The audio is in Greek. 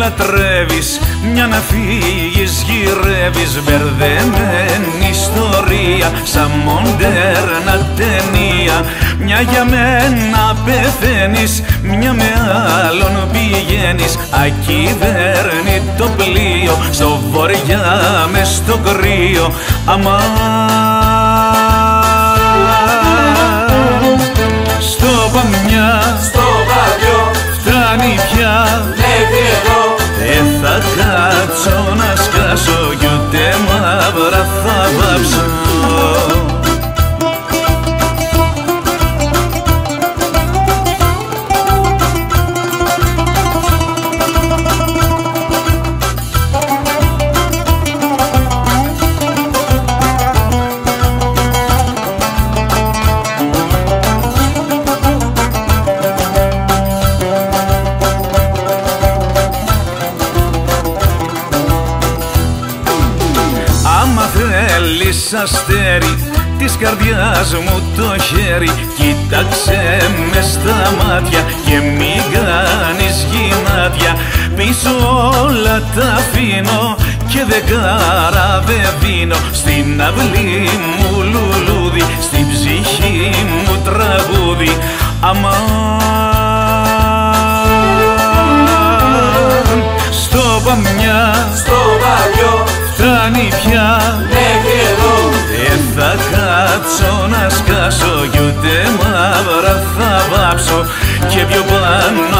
λατρεύεις, μια να φύγεις γυρεύεις. Μπερδεμένη ιστορία, σαν μοντέρνα ταινία. Μια για μένα πεθαίνεις, μια με άλλον πηγαίνεις. Ακυβέρνητο πλοίο, στο βοριά μες στο κρύο. Στο Παμιά, στο βαριό, φτάνει πια, μέχρι εδώ. δεν θα κάτσω να σκάσω κι ούτε μαύρα θα βάψω. Άμα θέλεις αστέρι της καρδιάς μου το χέρι, κοίταξε με στα μάτια και μην κάνεις γυμνάτια. Πίσω όλα τα αφήνω και δεν καραβεβίνω. Στην αυλή μου λουλούδι, στην ψυχή μου τραγούδι. Στο Παμιά, Στο βαριό, φτάνει πια, μέχρι εδώ. δεν θα κάτσω να σκάσω κι ούτε μαύρα θα βάψω. Και πιο πάνω